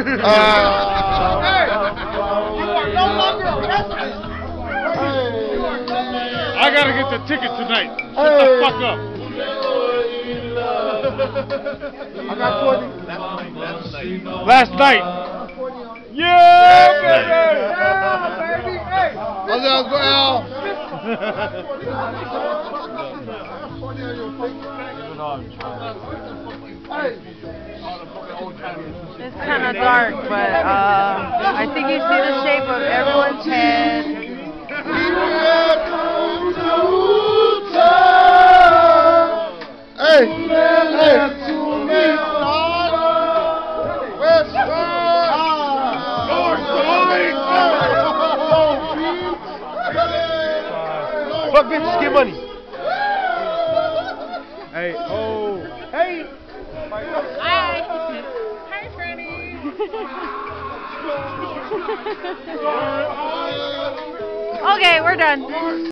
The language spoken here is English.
No longer a resident. I gotta get the ticket tonight. Shut the fuck up. I got 20. Last night. Yeah, baby. Hey. How's that going? It's kind of dark, but I think you see the shape of everyone's head. Hey, Fuck bitches, get money. Hey, oh, hey. Hi. Hi, Franny. Okay, we're done.